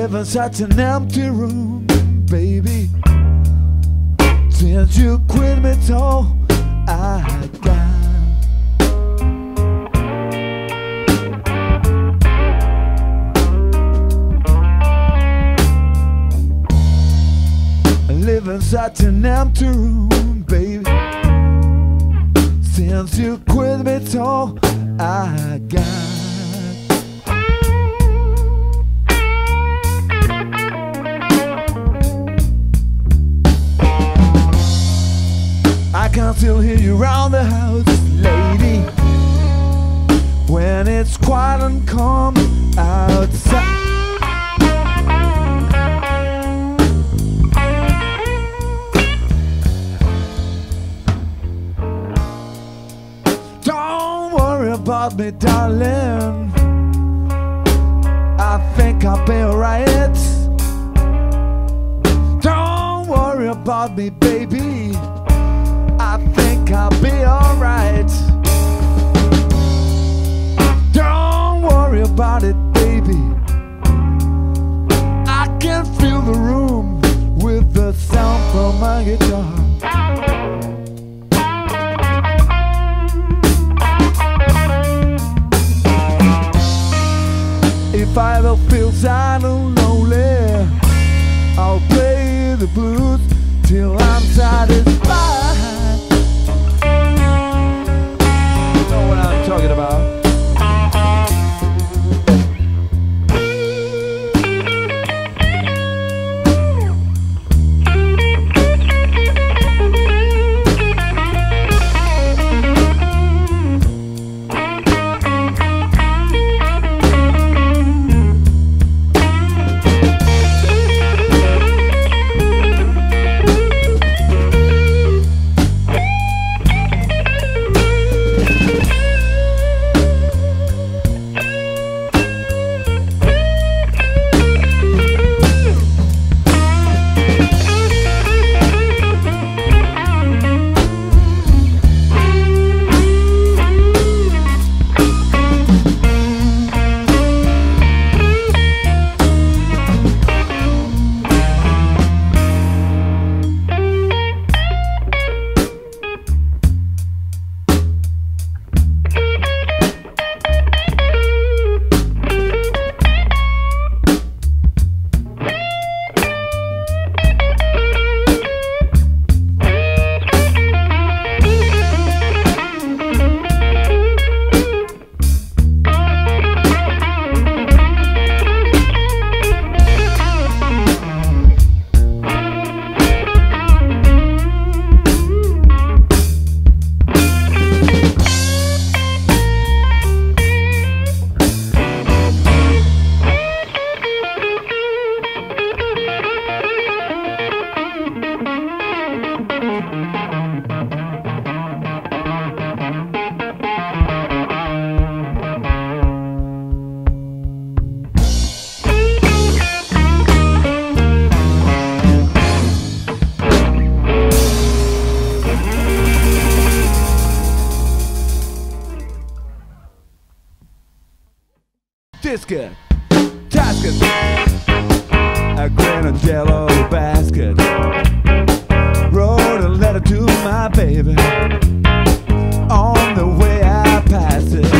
live in such an empty room, baby. Since you quit me, so I got. I live in such an empty room, baby. Since you quit me, so I got. I can still hear you around the house, lady, when it's quiet and calm outside. Don't worry about me, darling, I think I'll be alright. Don't worry about me, baby, I think I'll be alright. Don't worry about it, baby, I can fill the room with the sound from my guitar. If I ever feel sad and lonely, I'll play the blues till I'm satisfied. Talking about. Disco, tasket, a granadillo basket. Wrote a letter to my baby. On the way I passed it,